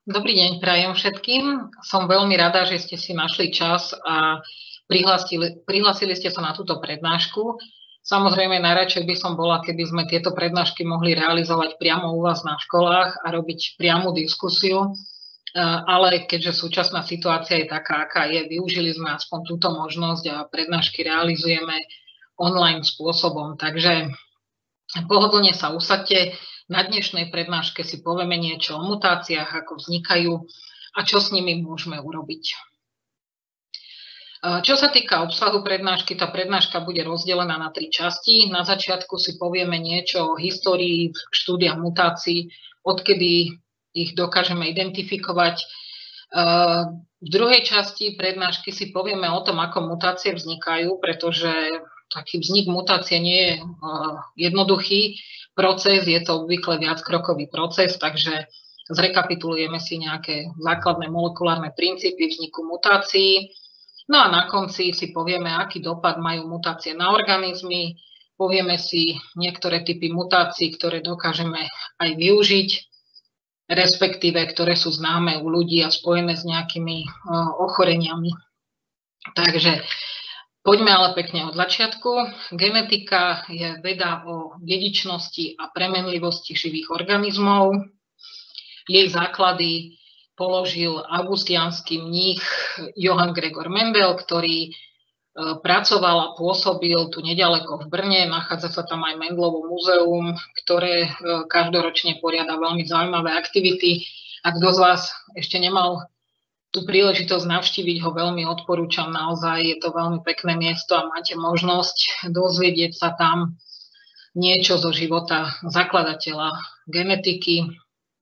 Dobrý deň, prajem všetkým. Som veľmi rada, že ste si našli čas a prihlásili ste sa na túto prednášku. Samozrejme, najradšej by som bola, keby sme tieto prednášky mohli realizovať priamo u vás na školách a robiť priamu diskusiu, ale keďže súčasná situácia je taká, aká je, využili sme aspoň túto možnosť a prednášky realizujeme online spôsobom. Takže pohodlne sa usaďte. Na dnešnej prednáške si povieme niečo o mutáciách, ako vznikajú a čo s nimi môžeme urobiť. Čo sa týka obsahu prednášky, tá prednáška bude rozdelená na 3 časti. Na začiatku si povieme niečo o histórii štúdia mutácií, odkedy ich dokážeme identifikovať. V druhej časti prednášky si povieme o tom, ako mutácie vznikajú, pretože taký vznik mutácie nie je jednoduchý proces, je to obvykle viackrokový proces, takže zrekapitulujeme si nejaké základné molekulárne princípy vzniku mutácií. No a na konci si povieme, aký dopad majú mutácie na organizmy, povieme si niektoré typy mutácií, ktoré dokážeme aj využiť, respektíve ktoré sú známe u ľudí a spojené s nejakými ochoreniami. Takže poďme ale pekne od začiatku. Genetika je veda o dedičnosti a premenlivosti živých organizmov. Jej základy položil augustiánsky mních Johann Gregor Mendel, ktorý pracoval a pôsobil tu neďaleko v Brne. Nachádza sa tam aj Mendelovo múzeum, ktoré každoročne poriada veľmi zaujímavé aktivity. Ak kto z vás ešte nemal tú príležitosť navštíviť ho, veľmi odporúčam, naozaj je to veľmi pekné miesto a máte možnosť dozvedieť sa tam niečo zo života zakladateľa genetiky.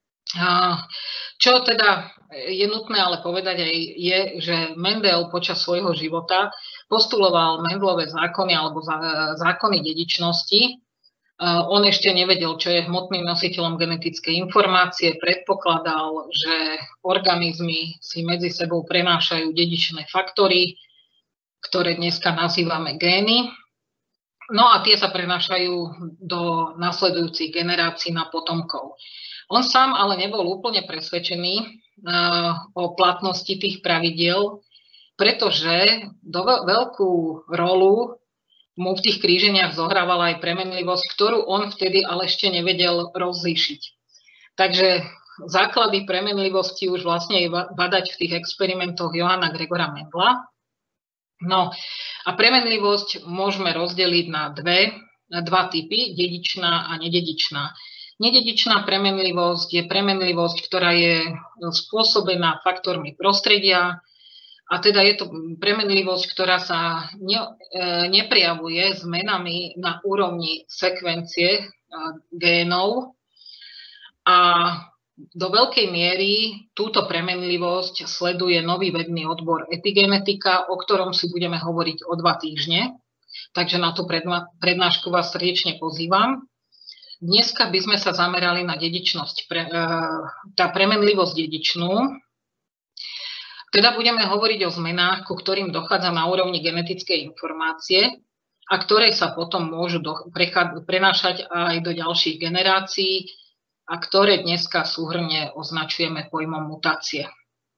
Čo teda je nutné ale povedať aj je, že Mendel počas svojho života postuloval Mendelové zákony alebo zákony dedičnosti. On ešte nevedel, čo je hmotným nositeľom genetickej informácie, predpokladal, že organizmy si medzi sebou prenášajú dedičné faktory, ktoré dneska nazývame gény. No a tie sa prenášajú do nasledujúcich generácií na potomkov. On sám ale nebol úplne presvedčený o platnosti tých pravidiel, pretože veľkú rolu mu v tých kríženiach zohrávala aj premenlivosť, ktorú on vtedy ale ešte nevedel rozlíšiť. Takže základy premenlivosti už vlastne je badať v tých experimentoch Johanna Gregora Mendela. No a premenlivosť môžeme rozdeliť na dva typy, dedičná a nededičná. Nededičná premenlivosť je premenlivosť, ktorá je spôsobená faktormi prostredia, a teda je to premenlivosť, ktorá sa neprejavuje zmenami na úrovni sekvencie génov. A do veľkej miery túto premenlivosť sleduje nový vedný odbor epigenetika, o ktorom si budeme hovoriť o 2 týždne. Takže na tú prednášku vás srdečne pozývam. Dneska by sme sa zamerali na dedičnosť, tá premenlivosť dedičnú. Teda budeme hovoriť o zmenách, ku ktorým dochádza na úrovni genetickej informácie a ktoré sa potom môžu prenášať aj do ďalších generácií a ktoré dneska súhrne označujeme pojmom mutácie.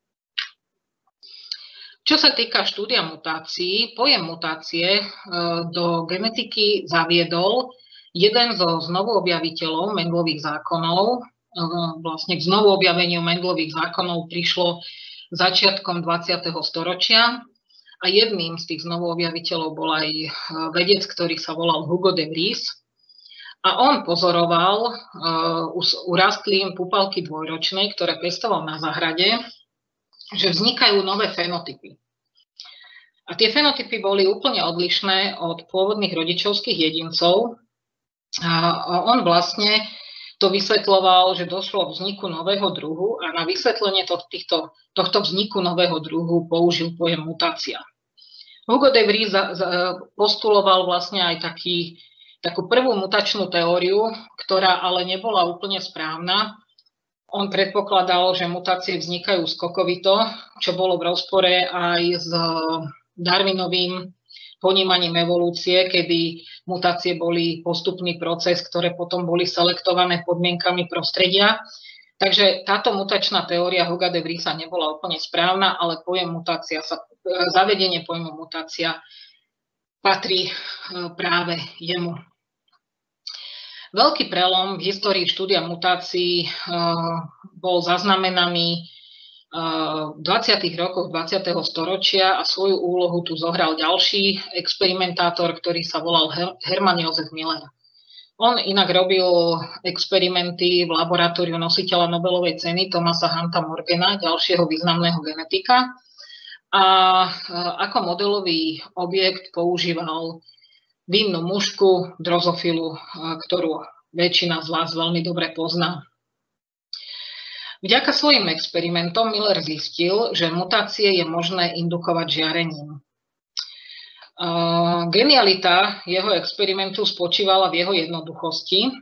Čo sa týka štúdia mutácií, pojem mutácie do genetiky zaviedol jeden zo znovuobjaviteľov Mendelových zákonov. Vlastne k znovuobjaveniu Mendelových zákonov prišlo začiatkom 20. storočia a jedným z tých znovuobjaviteľov bol aj vedec, ktorý sa volal Hugo de Vries. A on pozoroval u rastlín pupalky dvojročnej, ktoré pestoval na záhrade, že vznikajú nové fenotypy. A tie fenotypy boli úplne odlišné od pôvodných rodičovských jedincov. A on vlastne to vysvetľoval, že došlo k vzniku nového druhu a na vysvetlenie tohto vzniku nového druhu použil pojem mutácia. Hugo de Vries postuloval vlastne aj takú prvú mutačnú teóriu, ktorá ale nebola úplne správna. On predpokladal, že mutácie vznikajú skokovito, čo bolo v rozpore aj s Darwinovým ponímaním evolúcie, kedy mutácie boli postupný proces, ktoré potom boli selektované podmienkami prostredia. Takže táto mutačná teória Huga de Vriesa nebola úplne správna, ale zavedenie pojmu mutácia patrí práve jemu. Veľký prelom v histórii štúdia mutácií bol zaznamenaný v 20. rokoch 20. storočia a svoju úlohu tu zohral ďalší experimentátor, ktorý sa volal Hermann Josef Miller. On inak robil experimenty v laboratóriu nositeľa Nobelovej ceny Thomasa Hunta Morgana, ďalšieho významného genetika. A ako modelový objekt používal vinnú mušku, drozofilu, ktorú väčšina z vás veľmi dobre pozná. Vďaka svojim experimentom Miller zistil, že mutácie je možné indukovať žiarením. Genialita jeho experimentu spočívala v jeho jednoduchosti.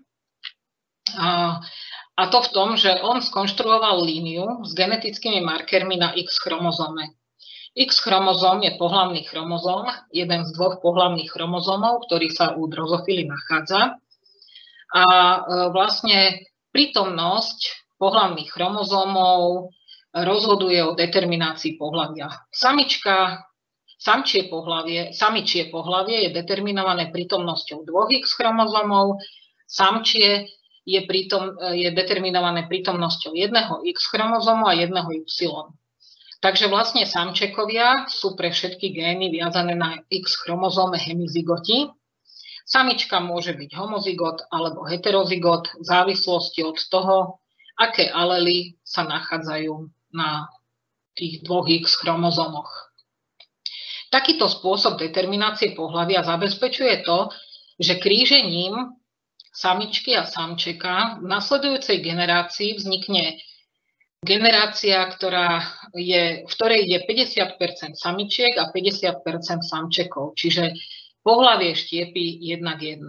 A to v tom, že on skonštruoval líniu s genetickými markermi na X chromozóme. X chromozóm je pohlavný chromozóm, jeden z dvoch pohlavných chromozómov, ktorý sa u drozofily nachádza. A vlastne prítomnosť pohlavných chromozómov rozhoduje o determinácii pohlavia. Samičie pohlavie je determinované prítomnosťou dvoch X chromozómov, samčie je determinované prítomnosťou jedného X chromozómu a jedného Y. Takže vlastne samčekovia sú pre všetky gény viazané na X chromozóme hemizygoti. Samička môže byť homozygot alebo heterozygot v závislosti od toho, aké alely sa nachádzajú na tých dvoch X chromozómoch. Takýto spôsob determinácie pohlavia zabezpečuje to, že krížením samičky a samčeka v nasledujúcej generácii vznikne generácia, v ktorej je 50% samičiek a 50% samčekov, čiže pohlavie štiepy 1:1.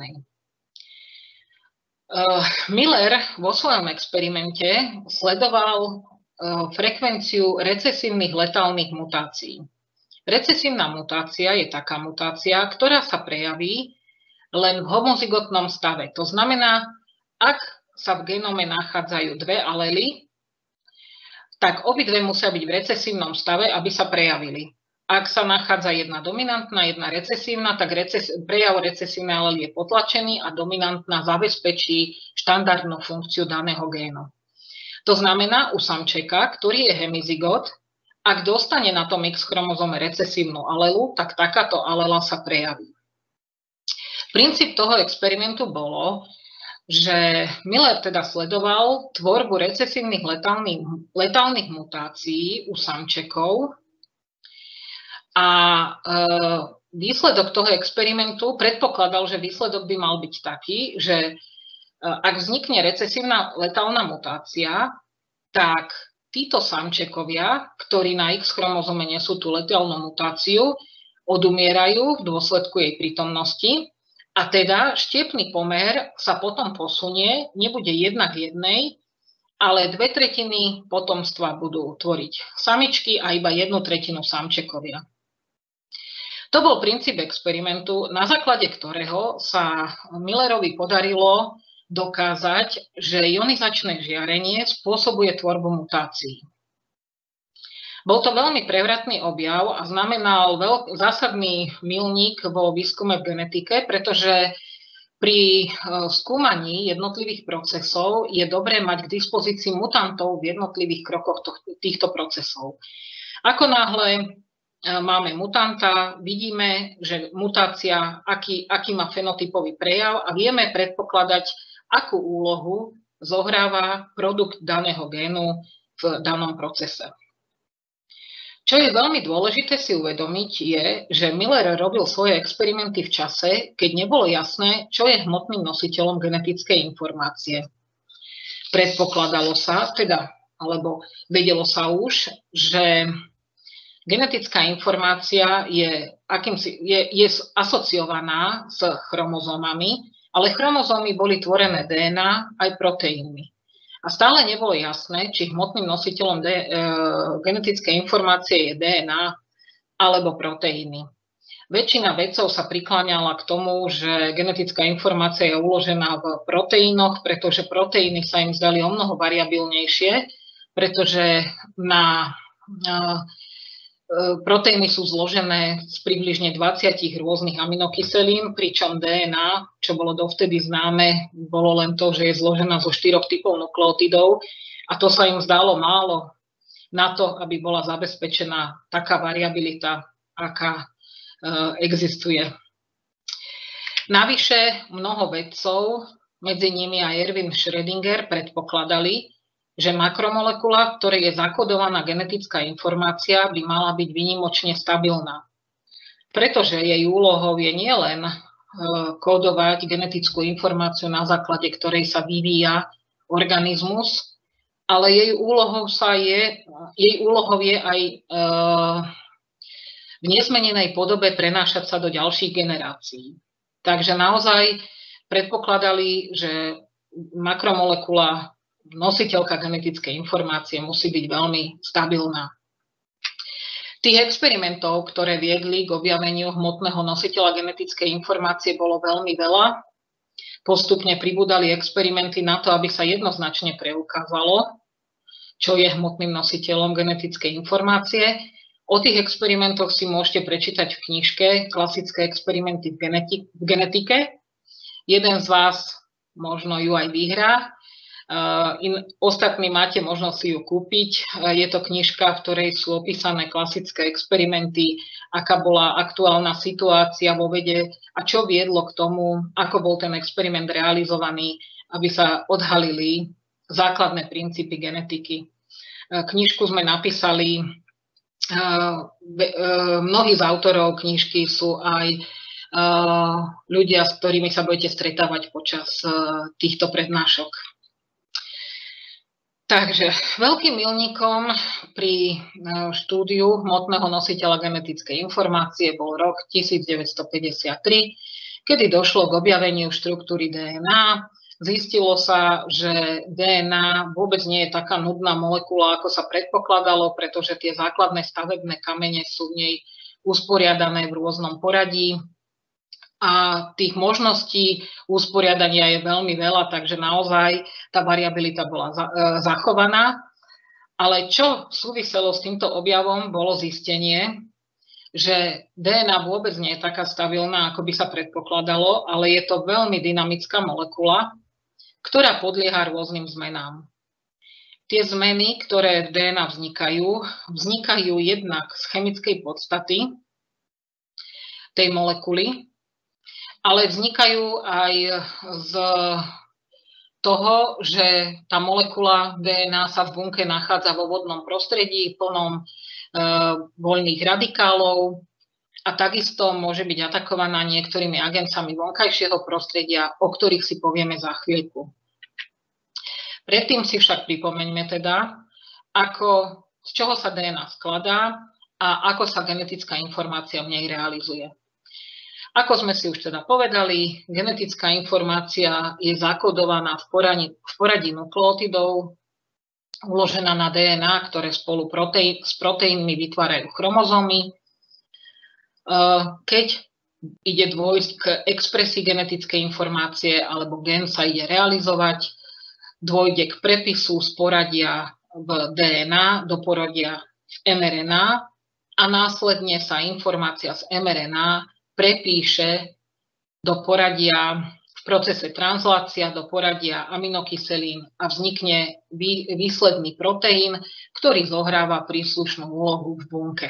Miller vo svojom experimente sledoval frekvenciu recesívnych letálnych mutácií. Recesívna mutácia je taká mutácia, ktorá sa prejaví len v homozygotnom stave. To znamená, ak sa v genome nachádzajú dve alely, tak obidve musia byť v recesívnom stave, aby sa prejavili. Ak sa nachádza jedna dominantná, jedna recesívna, tak prejav recesívnej alely je potlačený a dominantná zabezpečí štandardnú funkciu daného génu. To znamená, u samčeka, ktorý je hemizygot, ak dostane na tom X chromozóme recesívnu alelu, tak takáto alela sa prejaví. Princíp toho experimentu bolo, že Miller teda sledoval tvorbu recesívnych letálnych mutácií u samčekov a výsledok toho experimentu predpokladal, že výsledok by mal byť taký, že ak vznikne recesívna letálna mutácia, tak títo samčekovia, ktorí na X chromozome nesú tú letálnu mutáciu, odumierajú v dôsledku jej prítomnosti. A teda štiepný pomer sa potom posunie, nebude 1:1, ale 2/3 potomstva budú tvoriť samičky a iba 1/3 samčekovia. To bol princíp experimentu, na základe ktorého sa Millerovi podarilo dokázať, že ionizačné žiarenie spôsobuje tvorbu mutácií. Bol to veľmi prevratný objav a znamenal zásadný milník vo výskume v genetike, pretože pri skúmaní jednotlivých procesov je dobré mať k dispozícii mutantov v jednotlivých krokoch týchto procesov. Ako náhle máme mutanta, vidíme, že mutácia, aký má fenotypový prejav a vieme predpokladať, akú úlohu zohráva produkt daného génu v danom procese. Čo je veľmi dôležité si uvedomiť je, že Miller robil svoje experimenty v čase, keď nebolo jasné, čo je hmotným nositeľom genetickej informácie. Predpokladalo sa, alebo vedelo sa už, že genetická informácia je asociovaná s chromozómami, ale chromozómy boli tvorené DNA aj proteínmi. A stále nebolo jasné, či hmotným nositeľom genetickej informácie je DNA alebo proteíny. Väčšina vedcov sa prikláňala k tomu, že genetická informácia je uložená v proteínoch, pretože proteíny sa im zdali omnoho variabilnejšie, pretože proteíny sú zložené z približne 20 rôznych aminokyselín, pričom DNA, čo bolo dovtedy známe, bolo len to, že je zložená zo 4 typov nukleotidov a to sa im zdalo málo na to, aby bola zabezpečená taká variabilita, aká existuje. Navyše mnoho vedcov, medzi nimi aj Erwin Schrödinger, predpokladali, že makromolekula, v ktorej je zakodovaná genetická informácia, by mala byť výnimočne stabilná. Pretože jej úlohou je nielen kódovať genetickú informáciu, na základe ktorej sa vyvíja organizmus, ale jej úlohou je aj v nezmenenej podobe prenášať sa do ďalších generácií. Takže naozaj predpokladali, že makromolekula, nositeľka genetickej informácie, musí byť veľmi stabilná. Tých experimentov, ktoré viedli k objaveniu hmotného nositeľa genetickej informácie, bolo veľmi veľa. Postupne pribúdali experimenty na to, aby sa jednoznačne preukázalo, čo je hmotným nositeľom genetickej informácie. O tých experimentoch si môžete prečítať v knižke Klasické experimenty v genetike. Jeden z vás možno ju aj vyhrá. Ostatní máte možnosť si ju kúpiť. Je to knižka, v ktorej sú opísané klasické experimenty, aká bola aktuálna situácia vo vede a čo viedlo k tomu, ako bol ten experiment realizovaný, aby sa odhalili základné princípy genetiky. Knižku sme napísali. Mnohí z autorov knižky sú aj ľudia, s ktorými sa budete stretávať počas týchto prednášok. Takže veľkým milníkom pri štúdiu hmotného nositeľa genetickej informácie bol rok 1953, kedy došlo k objaveniu štruktúry DNA. Zistilo sa, že DNA vôbec nie je taká nudná molekula, ako sa predpokladalo, pretože tie základné stavebné kamene sú v nej usporiadané v rôznom poradí a tých možností usporiadania je veľmi veľa, takže naozaj tá variabilita bola zachovaná. Ale čo súviselo s týmto objavom, bolo zistenie, že DNA vôbec nie je taká stabilná, ako by sa predpokladalo, ale je to veľmi dynamická molekula, ktorá podlieha rôznym zmenám. Tie zmeny, ktoré v DNA vznikajú jednak z chemickej podstaty tej molekuly, ale vznikajú aj z toho, že tá molekula DNA sa v bunke nachádza vo vodnom prostredí plnom voľných radikálov a takisto môže byť atakovaná niektorými agencami vonkajšieho prostredia, o ktorých si povieme za chvíľku. Predtým si však pripomeňme teda, z čoho sa DNA skladá a ako sa genetická informácia v nej realizuje. Ako sme si už teda povedali, genetická informácia je zakodovaná v poradí nukleotidov, uložená na DNA, ktoré spolu s proteínmi vytvárajú chromozómy. Keď ide dôjsť k expresii genetickej informácie alebo gen sa ide realizovať, dôjde k prepisu z poradia v DNA do poradia v mRNA a následne sa informácia z mRNA prepíše do poradia v procese translácia do poradia aminokyselín a vznikne výsledný proteín, ktorý zohráva príslušnú úlohu v bunke.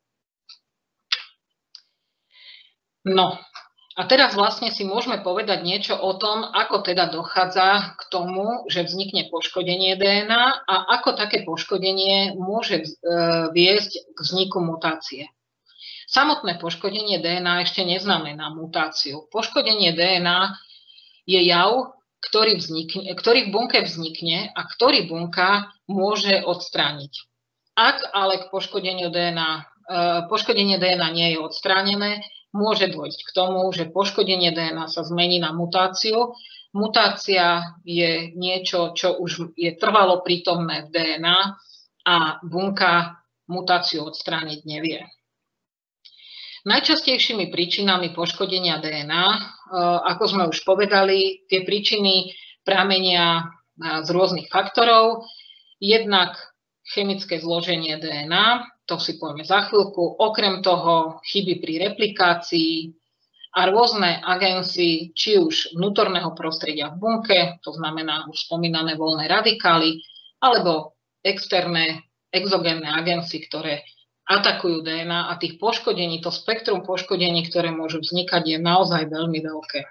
No, a teraz vlastne si môžeme povedať niečo o tom, ako teda dochádza k tomu, že vznikne poškodenie DNA a ako také poškodenie môže viesť k vzniku mutácie. Samotné poškodenie DNA ešte neznamená mutáciu. Poškodenie DNA je jav, ktorý v bunke vznikne a ktorý bunka môže odstrániť. Ak ale k poškodenie DNA nie je odstránené, môže dôjsť k tomu, že poškodenie DNA sa zmení na mutáciu. Mutácia je niečo, čo už je trvalo prítomné v DNA a bunka mutáciu odstrániť nevie. Najčastejšími príčinami poškodenia DNA, ako sme už povedali, tie príčiny pramenia z rôznych faktorov. Jednak chemické zloženie DNA, to si povieme za chvíľku, okrem toho chyby pri replikácii a rôzne agensy, či už vnútorného prostredia v bunke, to znamená už spomínané voľné radikály, alebo externé, exogénne agensy, ktoré atakujú DNA a tých poškodení, to spektrum poškodení, ktoré môžu vznikať, je naozaj veľmi veľké.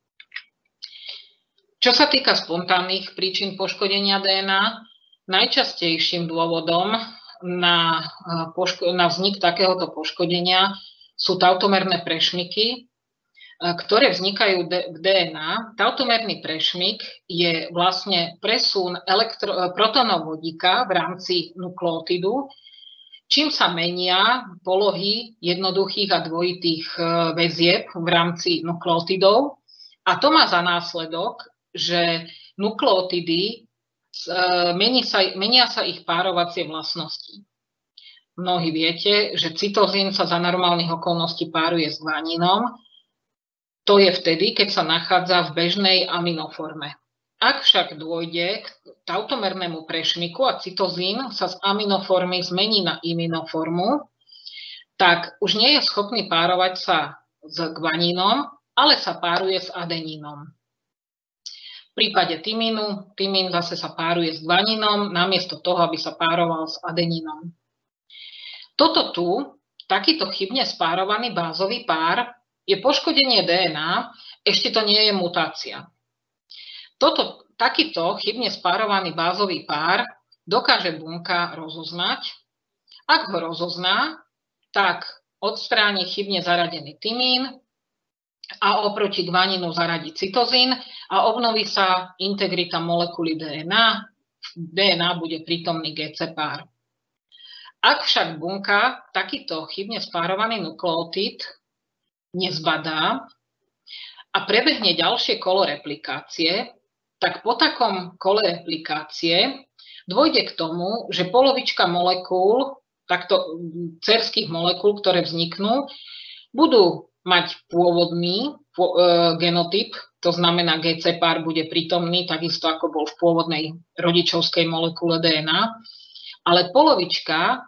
Čo sa týka spontánnych príčin poškodenia DNA, najčastejším dôvodom na vznik takéhoto poškodenia sú tautomerné prešmiky, ktoré vznikajú v DNA. Tautomerný prešmik je vlastne presun protónov vodíka v rámci nukleotidu, čím sa menia polohy jednoduchých a dvojitých väzieb v rámci nukleotidov. A to má za následok, že nukleotidy, menia sa ich párovacie vlastnosti. Mnohí viete, že cytozín sa za normálnych okolností páruje s guanínom. To je vtedy, keď sa nachádza v bežnej aminoforme. Ak však dôjde k tautomernému prešmiku a cytozín sa z aminoformy zmení na iminoformu, tak už nie je schopný párovať sa s guanínom, ale sa páruje s adenínom. V prípade tymínu, tymín zase sa páruje s guanínom, namiesto toho, aby sa pároval s adenínom. Toto tu, takýto chybne spárovaný bázový pár, je poškodenie DNA, ešte to nie je mutácia. Takýto chybne spárovaný bázový pár dokáže bunka rozoznať. Ak ho rozozná, tak odstráni chybne zaradený tymín a oproti guanínu zaradí cytozín a obnoví sa integrita molekuly DNA. V DNA bude prítomný GC pár. Ak však bunka takýto chybne spárovaný nukleotid nezbadá a prebehne ďalšie kolo replikácie, tak po takom kole replikácie dôjde k tomu, že polovička molekúl, takto dcerských molekúl, ktoré vzniknú, budú mať pôvodný genotyp, to znamená GC pár bude prítomný, takisto ako bol v pôvodnej rodičovskej molekule DNA, ale polovička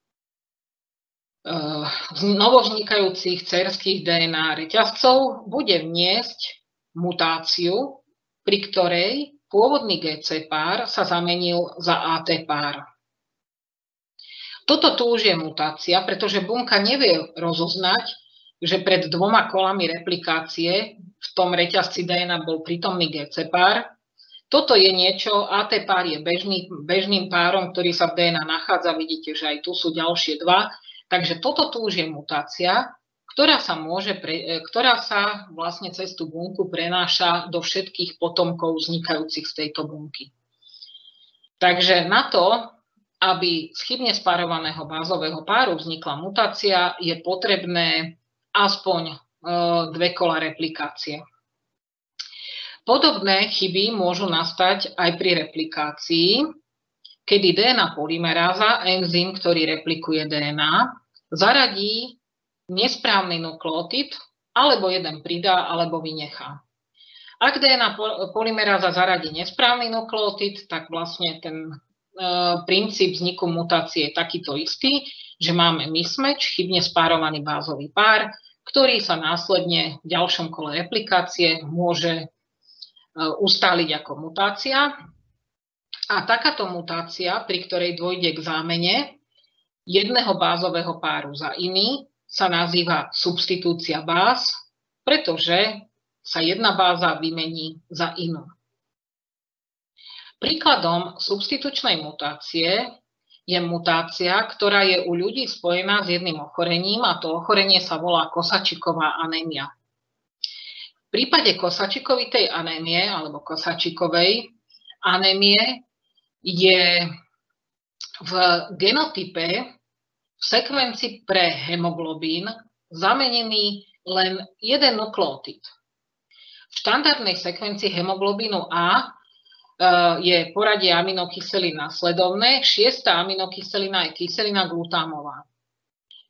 novovznikajúcich dcerských DNA reťazcov bude vniesť mutáciu, pri ktorej pôvodný GC pár sa zamenil za AT pár. Toto tu už je mutácia, pretože bunka nevie rozoznať, že pred 2 kolami replikácie v tom reťazci DNA bol prítomný GC pár. Toto je niečo, AT pár je bežným párom, ktorý sa v DNA nachádza. Vidíte, že aj tu sú ďalšie 2. Takže toto tu už je mutácia, ktorá sa vlastne cez tú bunku prenáša do všetkých potomkov vznikajúcich z tejto bunky. Takže na to, aby z chybne spárovaného bázového páru vznikla mutácia, je potrebné aspoň 2 kola replikácie. Podobné chyby môžu nastať aj pri replikácii, kedy DNA polymeráza, enzym, ktorý replikuje DNA, zaradí nesprávny nukleotid, alebo jeden pridá, alebo vynechá. Ak DNA polymeráza zaradí nesprávny nukleotid, tak vlastne ten princíp vzniku mutácie je takýto istý, že máme mismatch, chybne spárovaný bázový pár, ktorý sa následne v ďalšom kole replikácie môže ustáliť ako mutácia. A takáto mutácia, pri ktorej dôjde k zámene jedného bázového páru za iný, sa nazýva substitúcia báz, pretože sa jedna báza vymení za inú. Príkladom substitučnej mutácie je mutácia, ktorá je u ľudí spojená s jedným ochorením, a to ochorenie sa volá Kosačíková anémia. V prípade kosačíkovitej anémie alebo kosačíkovej anémie je v genotype v sekvencii pre hemoglobín zamenený len jeden nukleotid. V štandardnej sekvencii hemoglobínu A je poradie aminokyselín nasledovné. 6. aminokyselina je kyselina glutámová.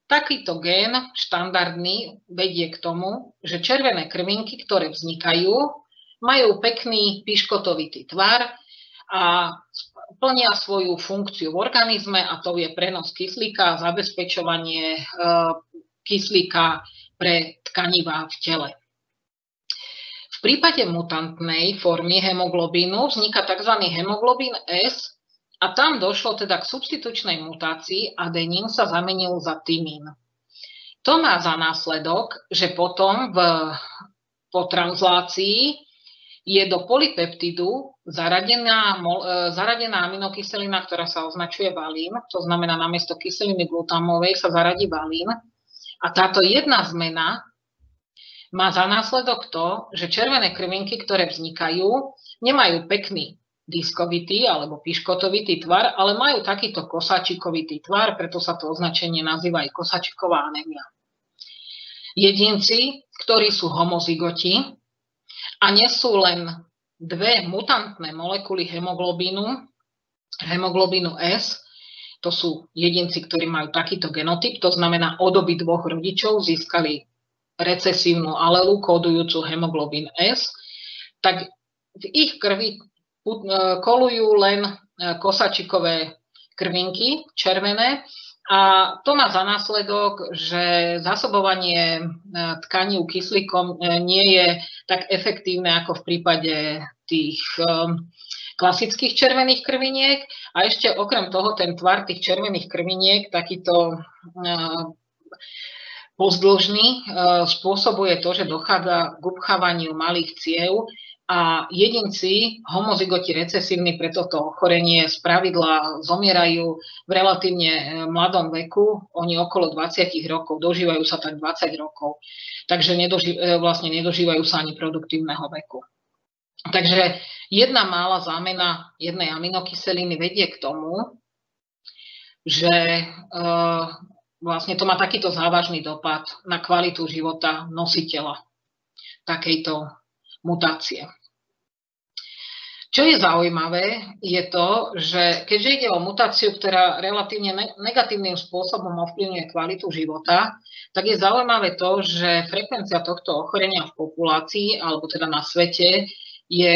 Takýto gén štandardný vedie k tomu, že červené krvinky, ktoré vznikajú, majú pekný piškotovitý tvar a plnia svoju funkciu v organizme, a to je prenos kyslíka a zabezpečovanie kyslíka pre tkanivá v tele. V prípade mutantnej formy hemoglobínu vzniká tzv. Hemoglobín S a tam došlo teda k substitučnej mutácii, adenín sa zamenil za tymín. To má za následok, že potom po translácii je do polypeptidu zaradená aminokyselina, ktorá sa označuje valín, to znamená namiesto kyseliny glutamovej sa zaradí valín. A táto jedna zmena má za následok to, že červené krvinky, ktoré vznikajú, nemajú pekný diskovitý alebo piškotovitý tvar, ale majú takýto kosačikovitý tvar, preto sa to označenie nazýva aj kosačiková anémia. Jedinci, ktorí sú homozygoti a nesú len dve mutantné molekuly hemoglobínu S, to sú jedinci, ktorí majú takýto genotyp, to znamená od obidvoch rodičov získali recesívnu alelu kódujúcu hemoglobín S, tak v ich krvi kolujú len kosačikové krvinky, červené, a to má za následok, že zásobovanie tkanív kyslíkom nie je tak efektívne ako v prípade tých klasických červených krviniek. A ešte okrem toho ten tvar tých červených krviniek, takýto pozdĺžný, spôsobuje to, že dochádza k upchávaniu malých ciev a jedinci homozygoti recesívni pre toto ochorenie spravidla zomierajú v relatívne mladom veku, oni okolo 20 rokov, dožívajú sa tak 20 rokov, takže vlastne nedožívajú sa ani produktívneho veku. Takže jedna mála zámena jednej aminokyseliny vedie k tomu, že vlastne to má takýto závažný dopad na kvalitu života nositeľa takejto mutácie. Čo je zaujímavé, je to, že keďže ide o mutáciu, ktorá relatívne negatívnym spôsobom ovplyvňuje kvalitu života, tak je zaujímavé to, že frekvencia tohto ochorenia v populácii, alebo teda na svete, je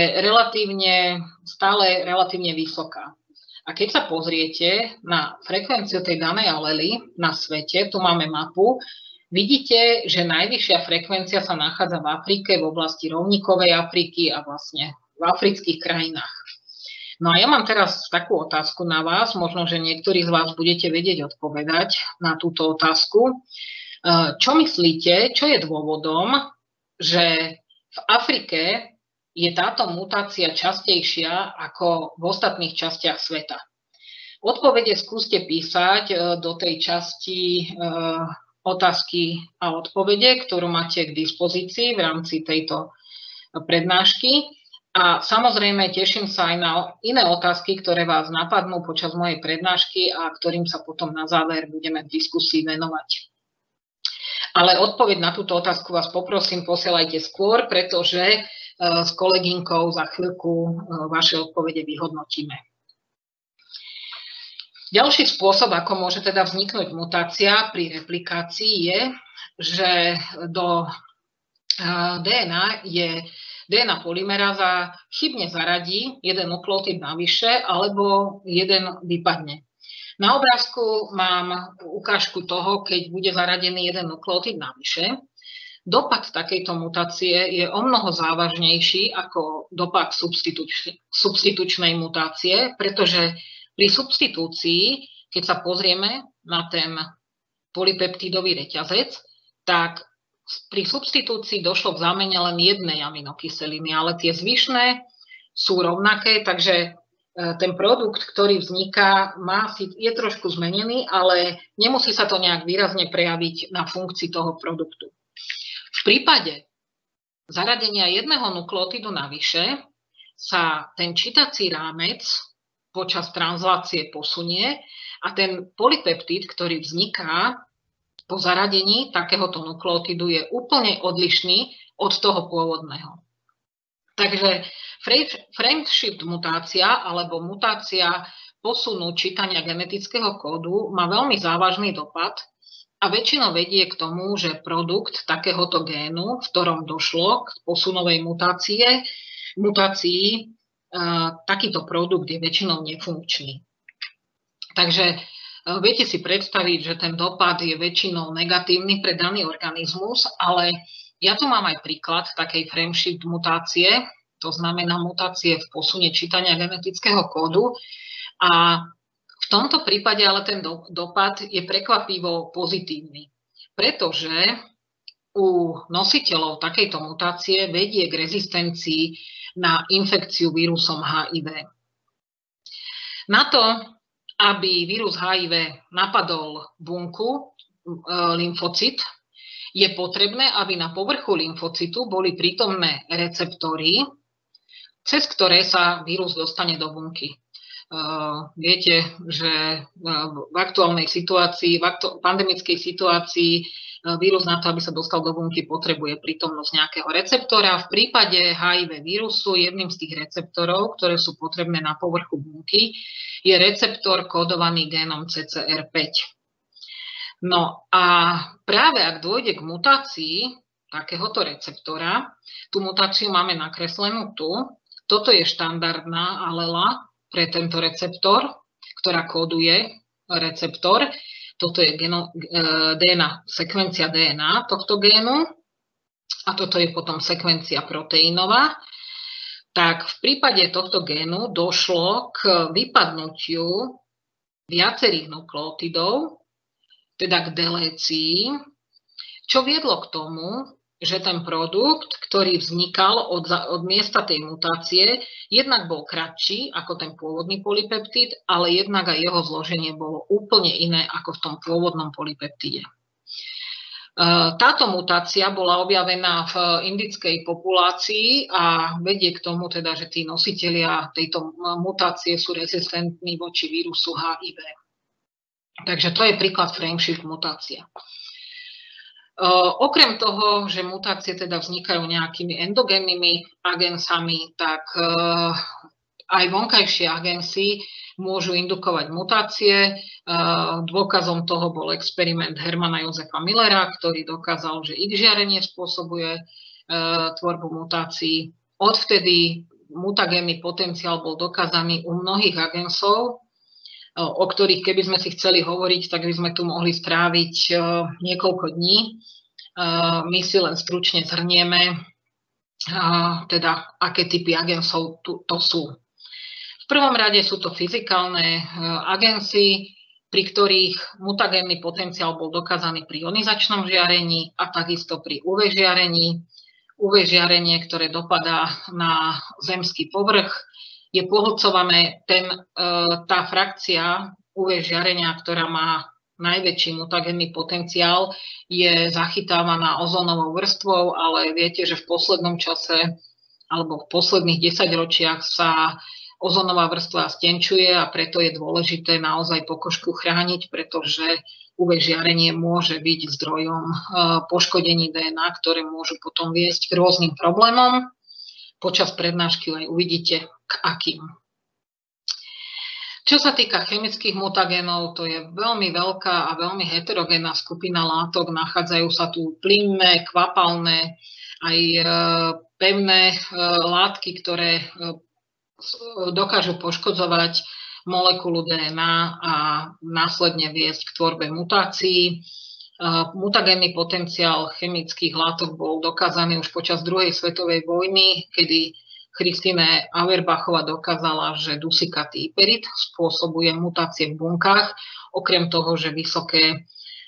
stále relatívne vysoká. A keď sa pozriete na frekvenciu tej danej alely na svete, tu máme mapu, vidíte, že najvyššia frekvencia sa nachádza v Afrike, v oblasti rovníkovej Afriky a vlastne v afrických krajinách. No a ja mám teraz takú otázku na vás, možno, že niektorí z vás budete vedieť odpovedať na túto otázku. Čo myslíte, čo je dôvodom, že v Afrike je táto mutácia častejšia ako v ostatných častiach sveta? Odpovede skúste písať do tej časti otázky a odpovede, ktorú máte k dispozícii v rámci tejto prednášky. A samozrejme teším sa aj na iné otázky, ktoré vás napadnú počas mojej prednášky a ktorým sa potom na záver budeme v diskusii venovať. Ale odpoveď na túto otázku vás poprosím, posielajte skôr, pretože s kolegynkou za chvíľku vaše odpovede vyhodnotíme. Ďalší spôsob, ako môže teda vzniknúť mutácia pri replikácii, je, že do DNA polymeráza chybne zaradí jeden nukleotid navyše alebo jeden vypadne. Na obrázku mám ukážku toho, keď bude zaradený jeden nukleotid navyše. Dopad takejto mutácie je omnoho závažnejší ako dopad substitučnej mutácie, pretože pri substitúcii, keď sa pozrieme na ten polypeptidový reťazec, tak pri substitúcii došlo k zámene len jednej aminokyseliny, ale tie zvyšné sú rovnaké, takže ten produkt, ktorý vzniká, je trošku zmenený, ale nemusí sa to nejak výrazne prejaviť na funkcii toho produktu. V prípade zaradenia jedného nukleotidu navyše sa ten čítací rámec počas translácie posunie a ten polypeptid, ktorý vzniká po zaradení takéhoto nukleotidu, je úplne odlišný od toho pôvodného. Takže frameshift mutácia alebo mutácia posunu čítania genetického kódu má veľmi závažný dopad a väčšinou vedie k tomu, že produkt takéhoto génu, v ktorom došlo k posunovej mutácii, takýto produkt je väčšinou nefunkčný. Takže viete si predstaviť, že ten dopad je väčšinou negatívny pre daný organizmus, ale ja tu mám aj príklad takej frameshift mutácie, to znamená mutácie v posune čítania genetického kódu. A v tomto prípade ale ten dopad je prekvapivo pozitívny, pretože u nositeľov takejto mutácie vedie k rezistencii na infekciu vírusom HIV. Na to, aby vírus HIV napadol bunku, lymfocit, je potrebné, aby na povrchu lymfocitu boli prítomné receptory, cez ktoré sa vírus dostane do bunky. Viete, že v aktuálnej situácii, v pandemickej situácii vírus na to, aby sa dostal do bunky, potrebuje prítomnosť nejakého receptora. V prípade HIV vírusu jedným z tých receptorov, ktoré sú potrebné na povrchu bunky, je receptor kódovaný génom CCR5. No a práve ak dôjde k mutácii takéhoto receptora, tú mutáciu máme nakreslenú tu, toto je štandardná alela pre tento receptor, ktorá kóduje receptor. Toto je DNA, sekvencia DNA tohto génu a toto je potom sekvencia proteínová. Tak v prípade tohto génu došlo k vypadnutiu viacerých nukleotidov, teda k delécii, čo viedlo k tomu, že ten produkt, ktorý vznikal od miesta tej mutácie, jednak bol kratší ako ten pôvodný polypeptid, ale jednak aj jeho zloženie bolo úplne iné ako v tom pôvodnom polypeptide. Táto mutácia bola objavená v indickej populácii a vedie k tomu, teda, že tí nositelia tejto mutácie sú rezistentní voči vírusu HIV. Takže to je príklad frameshift mutácia. Okrem toho, že mutácie teda vznikajú nejakými endogénnymi agensami, tak aj vonkajšie agensy môžu indukovať mutácie. Dôkazom toho bol experiment Hermana Josefa Millera, ktorý dokázal, že X žiarenie spôsobuje tvorbu mutácií. Odvtedy mutagénny potenciál bol dokázaný u mnohých agensov, o ktorých keby sme si chceli hovoriť, tak by sme tu mohli stráviť niekoľko dní. My si len stručne zhrnieme, teda aké typy agensov to sú. V prvom rade sú to fyzikálne agensy, pri ktorých mutagénny potenciál bol dokázaný pri ionizačnom žiarení a takisto pri UV žiarení. UV žiarenie, ktoré dopadá na zemský povrch, je pohlcované, tá frakcia UV žiarenia, ktorá má najväčší mutagénny potenciál, je zachytávaná ozónovou vrstvou, ale viete, že v poslednom čase alebo v posledných 10 ročiach sa ozónová vrstva stenčuje a preto je dôležité naozaj pokožku chrániť, pretože UV žiarenie môže byť zdrojom poškodení DNA, ktoré môžu potom viesť k rôznym problémom. Počas prednášky aj uvidíte, k akým. Čo sa týka chemických mutagénov, to je veľmi veľká a veľmi heterogénna skupina látok. Nachádzajú sa tu plynné, kvapalné, aj pevné látky, ktoré dokážu poškodzovať molekulu DNA a následne viesť k tvorbe mutácií. Mutagénny potenciál chemických látok bol dokázaný už počas druhej svetovej vojny, kedy Christine Auerbachová dokázala, že dusikatý iperit spôsobuje mutácie v bunkách. Okrem toho, že vysoké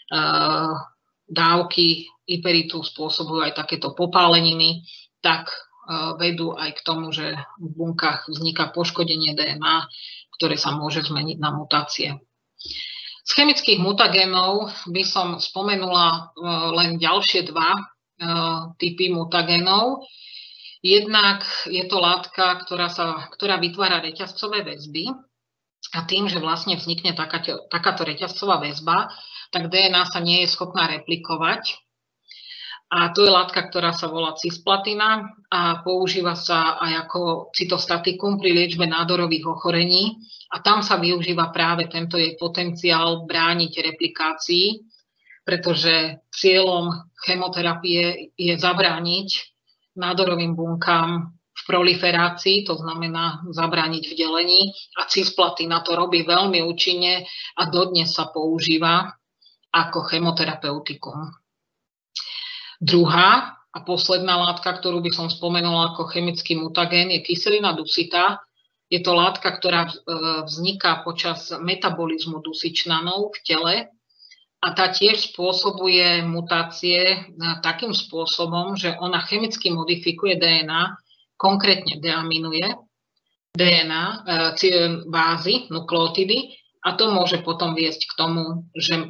dávky iperitu spôsobujú aj takéto popáleniny, tak vedú aj k tomu, že v bunkách vzniká poškodenie DNA, ktoré sa môže zmeniť na mutácie. Z chemických mutagénov by som spomenula len ďalšie dva typy mutagénov. Jednak je to látka, ktorá vytvára reťazcové väzby a tým, že vlastne vznikne takáto reťazcová väzba, tak DNA sa nie je schopná replikovať. A to je látka, ktorá sa volá cisplatina a používa sa aj ako cytostatikum pri liečbe nádorových ochorení. A tam sa využíva práve tento jej potenciál brániť replikácii. pretože cieľom chemoterapie je zabrániť nádorovým bunkám v proliferácii, to znamená zabrániť v delení, a cisplatina to robí veľmi účinne a dodnes sa používa ako chemoterapeutikum. Druhá a posledná látka, ktorú by som spomenula ako chemický mutagén, je kyselina dusitá. Je to látka, ktorá vzniká počas metabolizmu dusičnanov v tele a tá tiež spôsobuje mutácie takým spôsobom, že ona chemicky modifikuje DNA, konkrétne deaminuje DNA, bázy, nukleotidy, a to môže potom viesť k tomu, že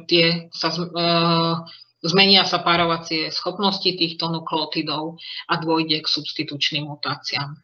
zmenia sa párovacie schopnosti týchto nukleotidov a dôjde k substitučným mutáciám.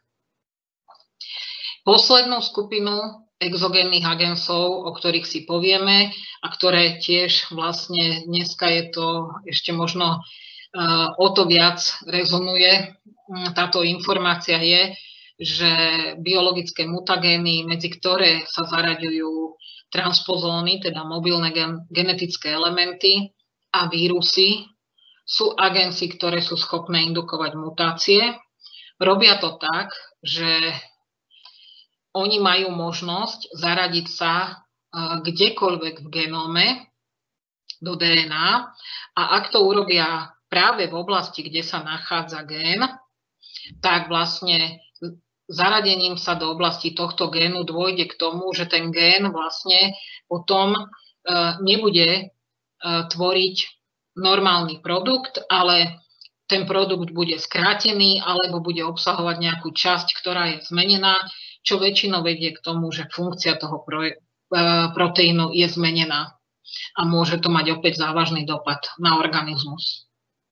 Poslednú skupinu exogénnych agensov, o ktorých si povieme a ktoré tiež vlastne dneska je to ešte možno o to viac rezonuje táto informácia, je, že biologické mutagény, medzi ktoré sa zaraďujú transpozóny, teda mobilné genetické elementy a vírusy, sú agenci, ktoré sú schopné indukovať mutácie. Robia to tak, že oni majú možnosť zaradiť sa kdekoľvek v genóme do DNA a ak to urobia práve v oblasti, kde sa nachádza gén, tak vlastne zaradením sa do oblasti tohto génu dôjde k tomu, že ten gén vlastne potom nebude tvoriť normálny produkt, ale ten produkt bude skrátený alebo bude obsahovať nejakú časť, ktorá je zmenená, čo väčšinou vedie k tomu, že funkcia toho proteínu je zmenená a môže to mať opäť závažný dopad na organizmus.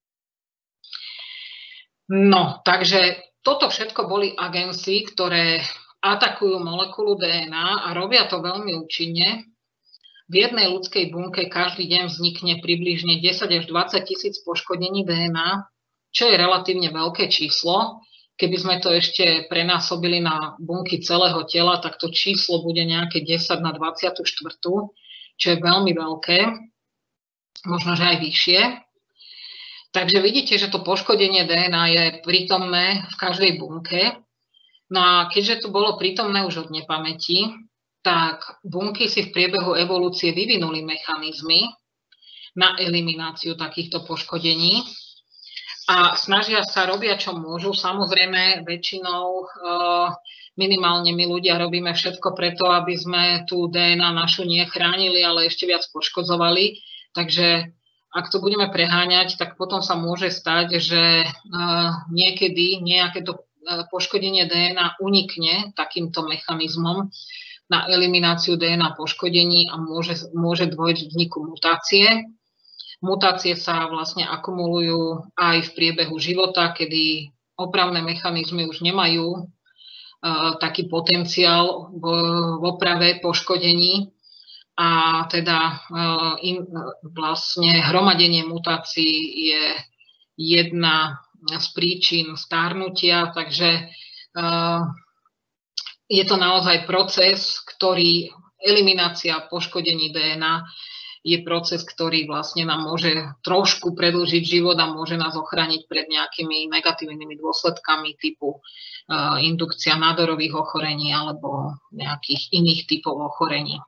No, takže toto všetko boli agenci, ktoré atakujú molekulu DNA a robia to veľmi účinne. V jednej ľudskej bunke každý deň vznikne približne 10 až 20 tisíc poškodení DNA, čo je relatívne veľké číslo. Keby sme to ešte prenásobili na bunky celého tela, tak to číslo bude nejaké 10 na 24, čo je veľmi veľké, možno že aj vyššie. Takže vidíte, že to poškodenie DNA je prítomné v každej bunke. No a keďže to bolo prítomné už od nepamäti, tak bunky si v priebehu evolúcie vyvinuli mechanizmy na elimináciu takýchto poškodení a snažia sa, robia čo môžu. Samozrejme, väčšinou minimálne my ľudia robíme všetko preto, aby sme tú DNA našu nechránili, ale ešte viac poškodzovali. Takže ak to budeme preháňať, tak potom sa môže stať, že niekedy nejaké to poškodenie DNA unikne takýmto mechanizmom na elimináciu DNA poškodení a môže dôjsť k vzniku mutácie. Mutácie sa vlastne akumulujú aj v priebehu života, kedy opravné mechanizmy už nemajú taký potenciál v oprave poškodení a teda vlastne hromadenie mutácií je jedna z príčin starnutia, takže je to naozaj proces, ktorý eliminácia poškodení DNA je proces, ktorý vlastne nám môže trošku predĺžiť život a môže nás ochrániť pred nejakými negatívnymi dôsledkami typu indukcia nádorových ochorení alebo nejakých iných typov ochorení.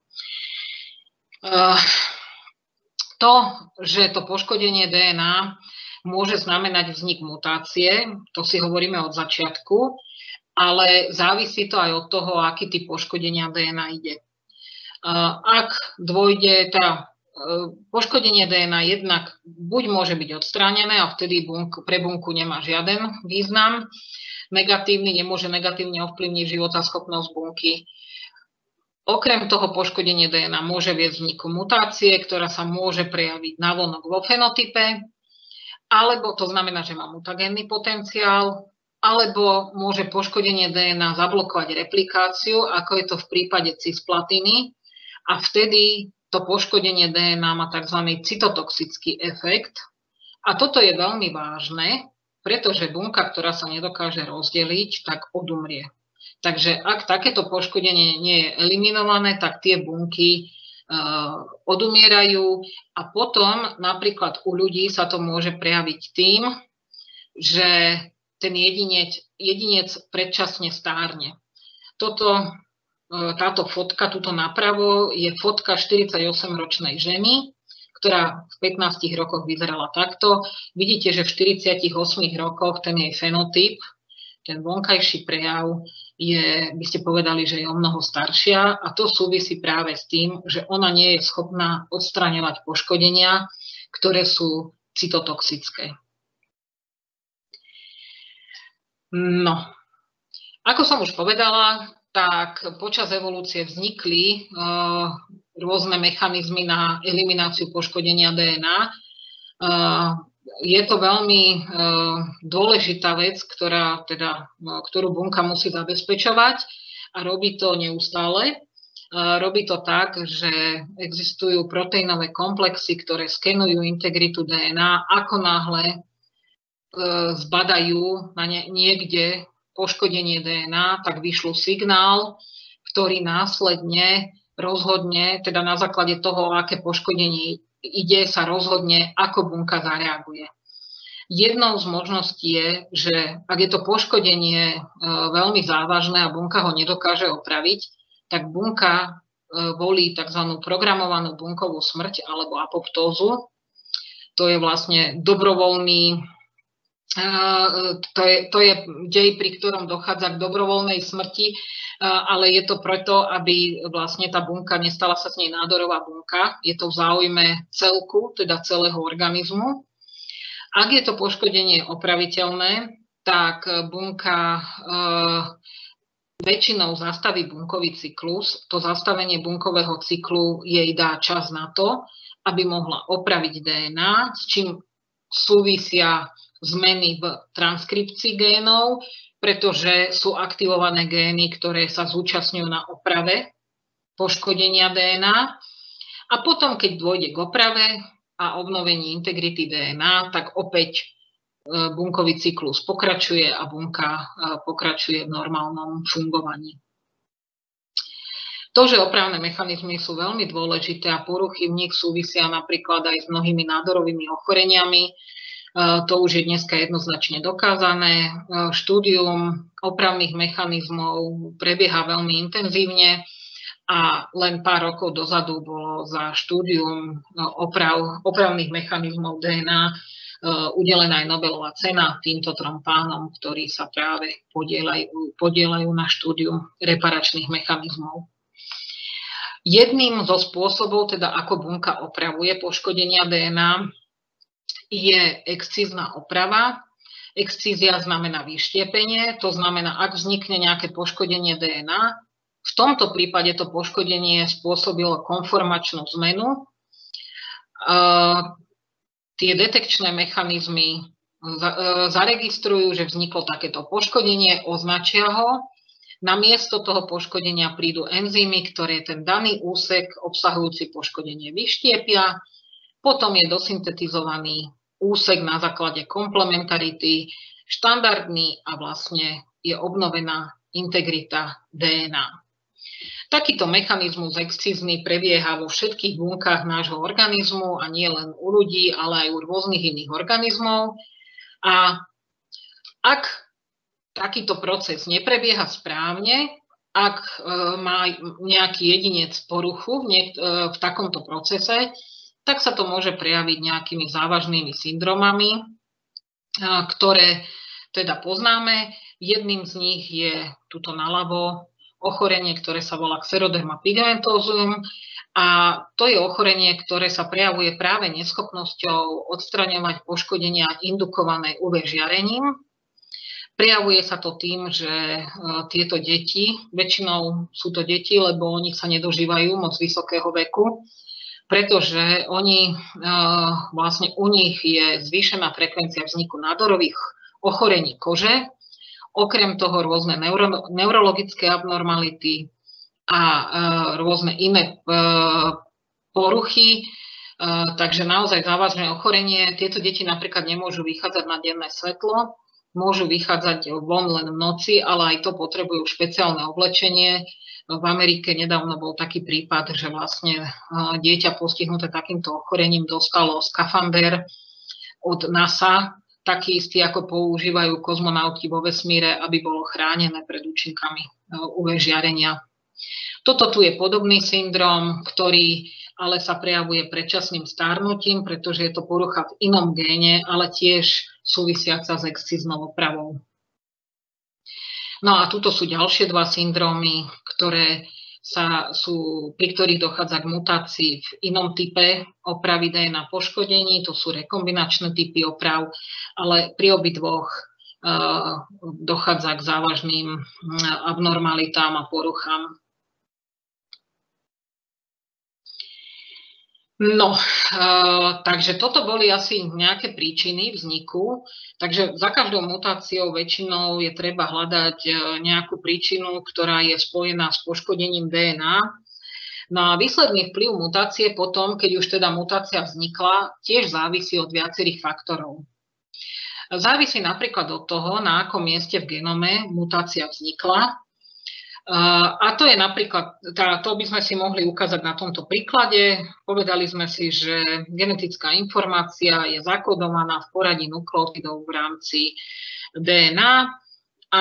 To, že to poškodenie DNA môže znamenať vznik mutácie, to si hovoríme od začiatku, ale závisí to aj od toho, aký typ poškodenia DNA ide. Ak dôjde, poškodenie DNA jednak buď môže byť odstránené a vtedy pre bunku nemá žiaden význam, nemôže negatívne ovplyvniť životaschopnosť bunky. Okrem toho poškodenie DNA môže viesť vzniku mutácie, ktorá sa môže prejaviť navonok vo fenotype, alebo to znamená, že má mutagénny potenciál, alebo môže poškodenie DNA zablokovať replikáciu, ako je to v prípade cisplatiny, a vtedy to poškodenie DNA má tzv. Cytotoxický efekt. A toto je veľmi vážne, pretože bunka, ktorá sa nedokáže rozdeliť, tak odumrie. Takže ak takéto poškodenie nie je eliminované, tak tie bunky odumierajú a potom napríklad u ľudí sa to môže prejaviť tým, že ten jedinec predčasne stárne. Táto fotka, tuto napravo, je fotka 48-ročnej ženy, ktorá v 15 rokoch vyzerala takto. Vidíte, že v 48 rokoch ten jej fenotyp, ten vonkajší prejav je, by ste povedali, že je o mnoho staršia a to súvisí práve s tým, že ona nie je schopná odstraňovať poškodenia, ktoré sú cytotoxické. No, ako som už povedala, tak počas evolúcie vznikli rôzne mechanizmy na elimináciu poškodenia DNA. Je to veľmi dôležitá vec, ktorú bunka musí zabezpečovať a robí to neustále. Robí to tak, že existujú proteínové komplexy, ktoré skenujú integritu DNA. Ako náhle zbadajú na niekde poškodenie DNA, tak vyšľú signál, ktorý následne rozhodne, teda na základe toho, aké poškodenie ide, sa rozhodne, ako bunka zareaguje. Jednou z možností je, že ak je to poškodenie veľmi závažné a bunka ho nedokáže opraviť, tak bunka volí tzv. Programovanú bunkovú smrť alebo apoptózu. To je vlastne dobrovoľný, to je dej, pri ktorom dochádza k dobrovoľnej smrti, ale je to preto, aby vlastne tá bunka nestala sa z nej nádorová bunka. Je to v záujme celku, teda celého organizmu. Ak je to poškodenie opraviteľné, tak bunka väčšinou zastaví bunkový cyklus. To zastavenie bunkového cyklu jej dá čas na to, aby mohla opraviť DNA, s čím súvisia zmeny v transkripcii génov, pretože sú aktivované gény, ktoré sa zúčastňujú na oprave poškodenia DNA. A potom, keď dôjde k oprave a obnovení integrity DNA, tak opäť bunkový cyklus pokračuje a bunka pokračuje v normálnom fungovaní. To, že opravné mechanizmy sú veľmi dôležité a poruchy v nich súvisia napríklad aj s mnohými nádorovými ochoreniami, to už je dneska jednoznačne dokázané. Štúdium opravných mechanizmov prebieha veľmi intenzívne a len pár rokov dozadu bolo za štúdium opravných mechanizmov DNA udelená aj Nobelová cena týmto trom pánom, ktorí sa práve podieľajú na štúdiu reparačných mechanizmov. Jedným zo spôsobov, teda ako bunka opravuje poškodenia DNA, je excízna oprava. Excízia znamená vyštiepenie, to znamená, ak vznikne nejaké poškodenie DNA, v tomto prípade to poškodenie spôsobilo konformačnú zmenu. Tie detekčné mechanizmy zaregistrujú, že vzniklo takéto poškodenie, označia ho. Namiesto toho poškodenia prídu enzymy, ktoré ten daný úsek obsahujúci poškodenie vyštiepia. Potom je dosyntetizovaný úsek na základe komplementarity štandardný a vlastne je obnovená integrita DNA. Takýto mechanizmus excízny prebieha vo všetkých bunkách nášho organizmu a nie len u ľudí, ale aj u rôznych iných organizmov. A ak takýto proces neprebieha správne, ak má nejaký jedinec poruchu v takomto procese, tak sa to môže prejaviť nejakými závažnými syndromami, ktoré teda poznáme. Jedným z nich je tuto naľavo ochorenie, ktoré sa volá Xeroderma pigmentosus. A to je ochorenie, ktoré sa prejavuje práve neschopnosťou odstraňovať poškodenia indukované UV žiarením. Prejavuje sa to tým, že tieto deti, väčšinou sú to deti, lebo oni sa nedožívajú moc vysokého veku, pretože vlastne u nich je zvýšená frekvencia vzniku nádorových ochorení kože, okrem toho rôzne neurologické abnormality a rôzne iné poruchy, takže naozaj závažné ochorenie. Tieto deti napríklad nemôžu vychádzať na denné svetlo, môžu vychádzať von len v noci, ale aj to potrebujú špeciálne oblečenie, V Amerike nedávno bol taký prípad, že vlastne dieťa postihnuté takýmto ochorením dostalo skafander od NASA, taký istý, ako používajú kozmonauti vo vesmíre, aby bolo chránené pred účinkami UV žiarenia. Toto tu je podobný syndrom, ktorý ale sa prejavuje predčasným starnutím, pretože je to porucha v inom géne, ale tiež súvisiaca s excíznou opravou. No a tuto sú ďalšie dva syndrómy, pri ktorých dochádza k mutácii v inom type opravy DNA poškodení, to sú rekombinačné typy oprav, ale pri obidvoch dochádza k závažným abnormalitám a poruchám. No, takže toto boli asi nejaké príčiny vzniku. Takže za každou mutáciou väčšinou je treba hľadať nejakú príčinu, ktorá je spojená s poškodením DNA. No a výsledný vplyv mutácie potom, keď už teda mutácia vznikla, tiež závisí od viacerých faktorov. Závisí napríklad od toho, na akom mieste v genome mutácia vznikla. A to je napríklad, to by sme si mohli ukázať na tomto príklade. Povedali sme si, že genetická informácia je zakodovaná v poradí nukleotidov v rámci DNA a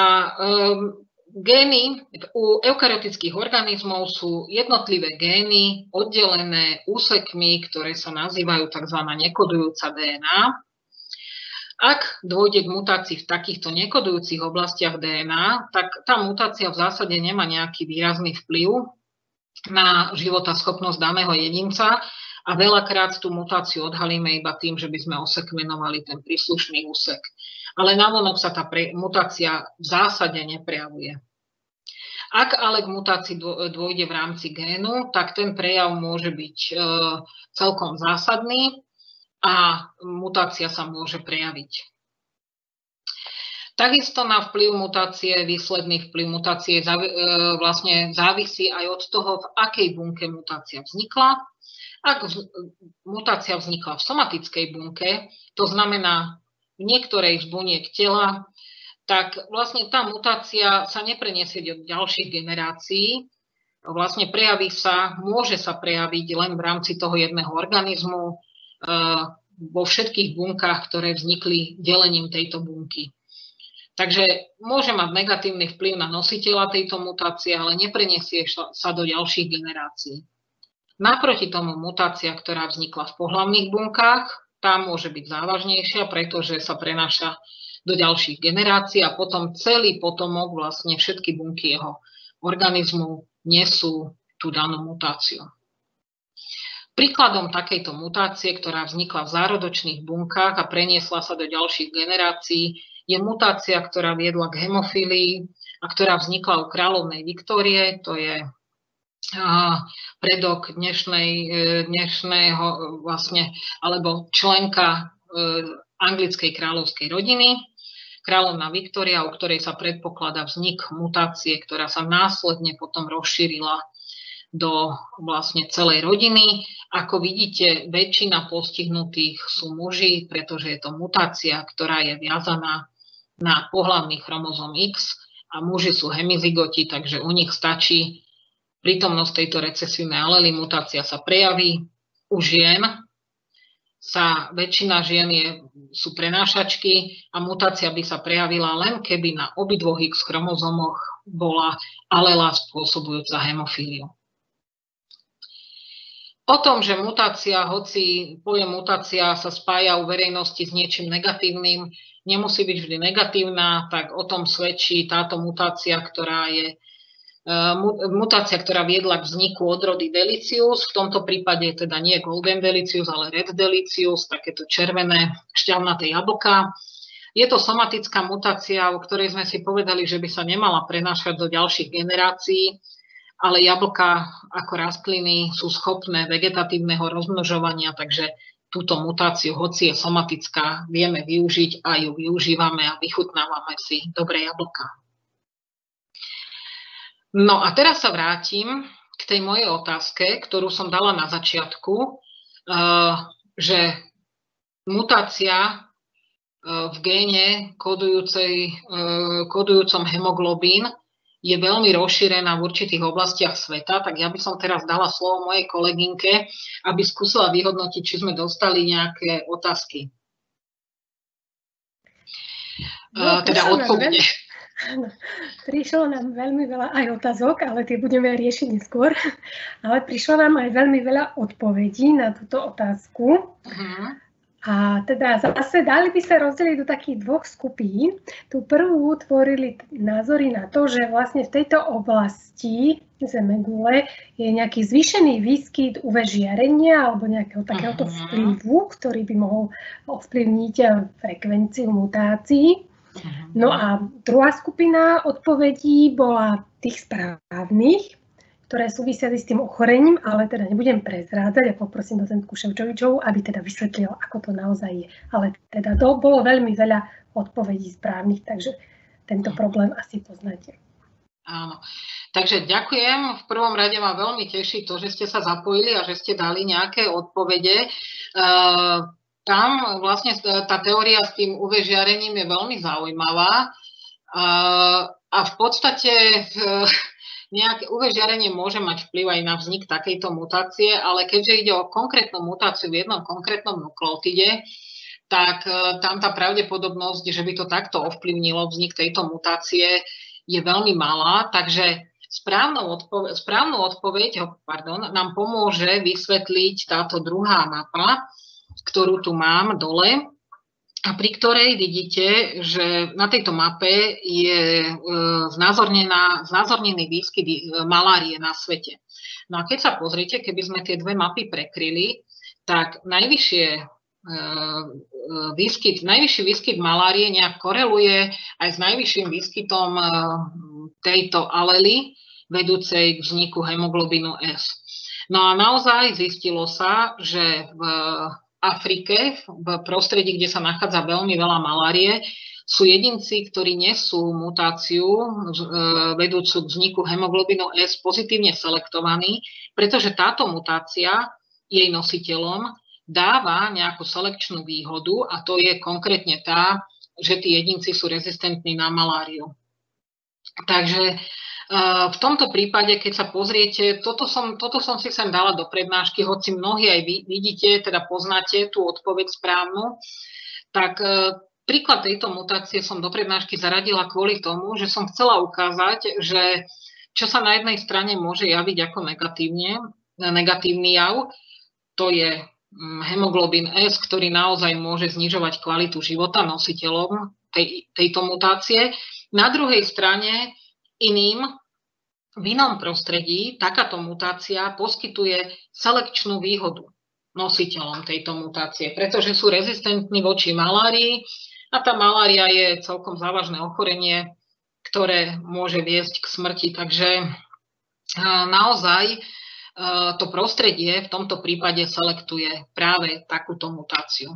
gény u eukaryotických organizmov sú jednotlivé gény oddelené úsekmi, ktoré sa nazývajú tzv. Nekodujúca DNA. Ak dôjde k mutácii v takýchto nekodujúcich oblastiach DNA, tak tá mutácia v zásade nemá nejaký výrazný vplyv na životaschopnosť daného jedinca a veľakrát tú mutáciu odhalíme iba tým, že by sme osekvenovali ten príslušný úsek. Ale navonok sa tá mutácia v zásade neprejavuje. Ak ale k mutácii dôjde v rámci génu, tak ten prejav môže byť celkom zásadný a mutácia sa môže prejaviť. Takisto na vplyv mutácie, výsledný vplyv mutácie vlastne závisí aj od toho, v akej bunke mutácia vznikla. Ak mutácia vznikla v somatickej bunke, to znamená v niektorej z buniek tela, tak vlastne tá mutácia sa nepreniesie do ďalších generácií. Vlastne môže sa prejaviť len v rámci toho jedného organizmu, vo všetkých bunkách, ktoré vznikli delením tejto bunky. Takže môže mať negatívny vplyv na nositeľa tejto mutácie, ale nepreniesie sa do ďalších generácií. Naproti tomu mutácia, ktorá vznikla v pohlavných bunkách, tá môže byť závažnejšia, pretože sa prenáša do ďalších generácií a potom celý potomok, vlastne všetky bunky jeho organizmu nesú tú danú mutáciu. Príkladom takejto mutácie, ktorá vznikla v zárodočných bunkách a preniesla sa do ďalších generácií, je mutácia, ktorá viedla k hemofílii a ktorá vznikla u kráľovnej Viktórie. To je predok dnešného vlastne, alebo členka anglickej kráľovskej rodiny, kráľovná Viktória, u ktorej sa predpokladá vznik mutácie, ktorá sa následne potom rozšírila do vlastne celej rodiny. Ako vidíte, väčšina postihnutých sú muži, pretože je to mutácia, ktorá je viazaná na pohlavný chromozóm X a muži sú hemizygoti, takže u nich stačí prítomnosť tejto recesívnej alely, mutácia sa prejaví. U žien väčšina žien sú prenášačky a mutácia by sa prejavila len keby na obidvoch X chromozómoch bola alela spôsobujúca hemofíliu. O tom, že mutácia, hoci pojem mutácia sa spája u verejnosti s niečím negatívnym, nemusí byť vždy negatívna, tak o tom svedčí táto mutácia, ktorá viedla k vzniku odrody delicius. V tomto prípade teda nie golden delicius, ale red delicius, takéto červené šťavnaté jablká. Je to somatická mutácia, o ktorej sme si povedali, že by sa nemala prenášať do ďalších generácií, ale jablká ako rastliny sú schopné vegetatívneho rozmnožovania, takže túto mutáciu, hoci je somatická, vieme využiť a ju využívame a vychutnávame si dobré jablká. No a teraz sa vrátim k tej mojej otázke, ktorú som dala na začiatku, že mutácia v géne kodujúcom hemoglobín je veľmi rozšírená v určitých oblastiach sveta, tak ja by som teraz dala slovo mojej kolegynke, aby skúsila vyhodnotiť, či sme dostali nejaké otázky. Teda odpovede. Áno, prišlo nám veľmi veľa aj otázok, ale tie budeme riešiť neskôr. Ale prišlo nám aj veľmi veľa odpovedí na túto otázku. A teda zase dali by sa rozdeliť do takých dvoch skupín. Tú prvú tvorili názory na to, že vlastne v tejto oblasti zemegule je nejaký zvýšený výskyt UV žiarenia alebo nejakého takéhoto vplyvu, ktorý by mohol ovplyvniť frekvenciu mutácií. No a druhá skupina odpovedí bola tých správnych, ktoré súvisiali s tým ochorením, ale teda nebudem prezrádzať a poprosím docentku Ševčovičovú, aby teda vysvetlila, ako to naozaj je. Ale teda to bolo veľmi veľa odpovedí správnych, takže tento problém asi poznáte. Áno. Takže ďakujem. V prvom rade ma veľmi teší to, že ste sa zapojili a že ste dali nejaké odpovede. Tam vlastne tá teória s tým UV žiarením je veľmi zaujímavá a v podstate nejaké UV žiarenie môže mať vplyv aj na vznik takejto mutácie, ale keďže ide o konkrétnu mutáciu v jednom konkrétnom nukleotide, tak tam tá pravdepodobnosť, že by to takto ovplyvnilo vznik tejto mutácie, je veľmi malá, takže správnu odpoveď nám pomôže vysvetliť táto druhá mapa, ktorú tu mám dole, a pri ktorej vidíte, že na tejto mape je znázornený výskyt malárie na svete. No a keď sa pozrite, keby sme tie dve mapy prekryli, tak najvyšší výskyt malárie nejak koreluje aj s najvyšším výskytom tejto alely vedúcej k vzniku hemoglobínu S. No a naozaj zistilo sa, že v Afrike, v prostredí, kde sa nachádza veľmi veľa malárie, sú jedinci, ktorí nesú mutáciu vedúcu k vzniku hemoglobínu S, pozitívne selektovaní, pretože táto mutácia jej nositeľom dáva nejakú selekčnú výhodu a to je konkrétne tá, že tí jedinci sú rezistentní na maláriu. Takže v tomto prípade, keď sa pozriete, toto som si sem dala do prednášky, hoci mnohí aj vy vidíte, teda poznáte tú odpoveď správnu, tak príklad tejto mutácie som do prednášky zaradila kvôli tomu, že som chcela ukázať, že čo sa na jednej strane môže javiť ako negatívny jav, to je hemoglobín S, ktorý naozaj môže znižovať kvalitu života nositeľom tejto mutácie. Na druhej strane v inom prostredí takáto mutácia poskytuje selekčnú výhodu nositeľom tejto mutácie, pretože sú rezistentní voči malárii a tá malária je celkom závažné ochorenie, ktoré môže viesť k smrti. Takže naozaj to prostredie v tomto prípade selektuje práve takúto mutáciu.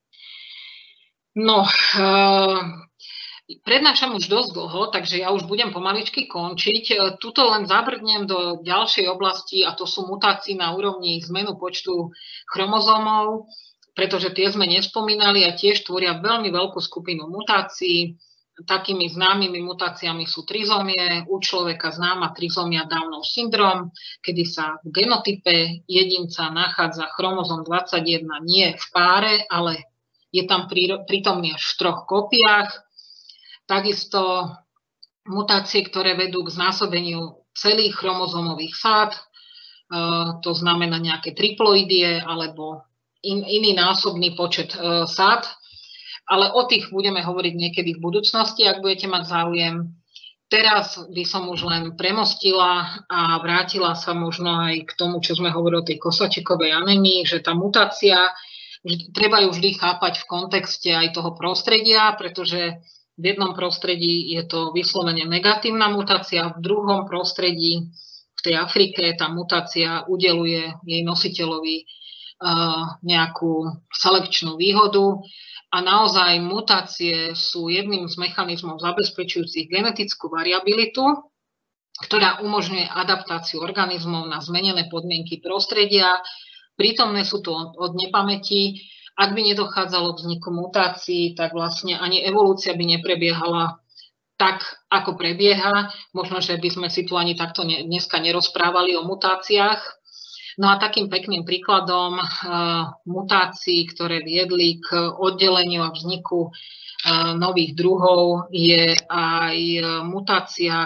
No, prednášam už dosť dlho, takže ja už budem pomaličky končiť. Tuto len zabrdnem do ďalšej oblasti a to sú mutácie na úrovni zmenu počtu chromozómov, pretože tie sme nespomínali a tiež tvoria veľmi veľkú skupinu mutácií. Takými známymi mutáciami sú trizómie, u človeka známa trizómia Downov syndrom, kedy sa v genotype jedinca nachádza chromozóm 21 nie v páre, ale je tam prítomný až v 3 kópiách. Takisto mutácie, ktoré vedú k znásobeniu celých chromozómových sád, to znamená nejaké triploidie alebo iný násobný počet sád, ale o tých budeme hovoriť niekedy v budúcnosti, ak budete mať záujem. Teraz by som už len premostila a vrátila sa možno aj k tomu, čo sme hovorili o tej kosačekovej anémii, že tá mutácia, treba ju vždy chápať v kontexte aj toho prostredia, pretože v jednom prostredí je to vyslovene negatívna mutácia, v druhom prostredí, v tej Afrike, tá mutácia udeluje jej nositeľovi nejakú selekčnú výhodu a naozaj mutácie sú jedným z mechanizmov zabezpečujúcich genetickú variabilitu, ktorá umožňuje adaptáciu organizmov na zmenené podmienky prostredia. Prítomné sú tu od nepamäti. Ak by nedochádzalo k vzniku mutácií, tak vlastne ani evolúcia by neprebiehala tak, ako prebieha. Možno, že by sme si tu ani takto dneska nerozprávali o mutáciách. No a takým pekným príkladom mutácií, ktoré viedli k oddeleniu a vzniku nových druhov, je aj mutácia,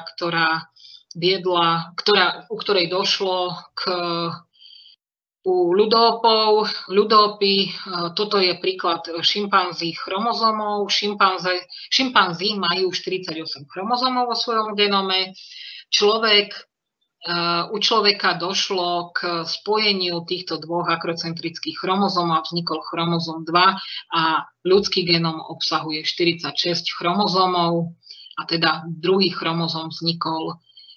u ktorej došlo u ľudópov. Ľudópy, toto je príklad šimpanzí chromozomov. Šimpanzí majú 48 chromozomov vo svojom genome. U človeka došlo k spojeniu týchto dvoch akrocentrických chromozomov a vznikol chromozom 2 a ľudský genom obsahuje 46 chromozomov a teda druhý chromozom vznikol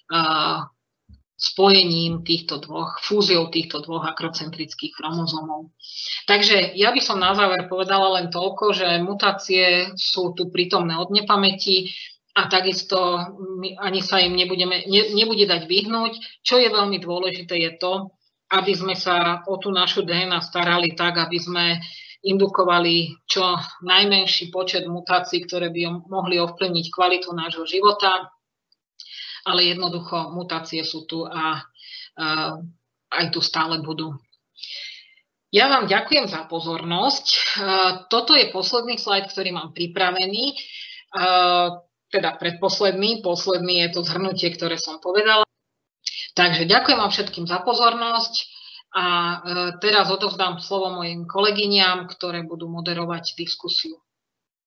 spojením fúziou týchto dvoch akrocentrických chromozomov. Takže ja by som na záver povedala len toľko, že mutácie sú tu prítomné od nepamäti a takisto ani sa im nebude dať vyhnúť. Čo je veľmi dôležité je to, aby sme sa o tú našu DNA starali tak, aby sme indukovali čo najmenší počet mutácií, ktoré by mohli ovplyvniť kvalitu nášho života. Ale jednoducho mutácie sú tu a aj tu stále budú. Ja vám ďakujem za pozornosť. Toto je posledný slajd, ktorý mám pripravený. Teda predposledný, posledný je to zhrnutie, ktoré som povedala. Takže ďakujem vám všetkým za pozornosť a teraz odovzdám slovo mojim kolegyniam, ktoré budú moderovať diskusiu.